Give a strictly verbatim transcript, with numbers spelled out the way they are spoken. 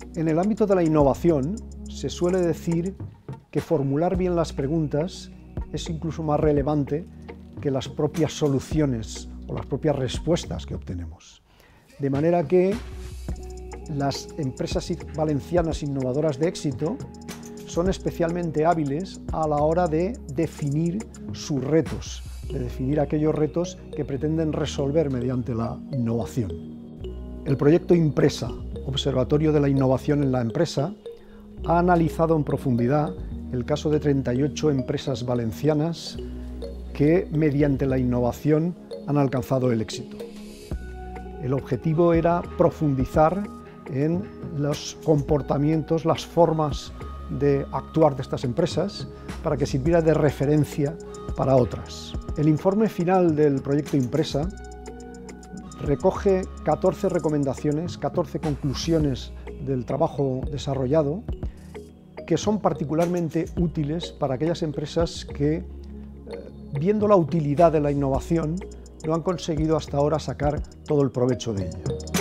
En el ámbito de la innovación se suele decir que formular bien las preguntas es incluso más relevante que las propias soluciones o las propias respuestas que obtenemos. De manera que las empresas valencianas innovadoras de éxito son especialmente hábiles a la hora de definir sus retos, de definir aquellos retos que pretenden resolver mediante la innovación. El proyecto Impresa, Observatorio de la Innovación en la Empresa, ha analizado en profundidad el caso de treinta y ocho empresas valencianas que, mediante la innovación, han alcanzado el éxito. El objetivo era profundizar en los comportamientos, las formas de actuar de estas empresas para que sirviera de referencia para otras. El informe final del proyecto Impresa recoge catorce recomendaciones, catorce conclusiones del trabajo desarrollado que son particularmente útiles para aquellas empresas que, viendo la utilidad de la innovación, no han conseguido hasta ahora sacar todo el provecho de ella.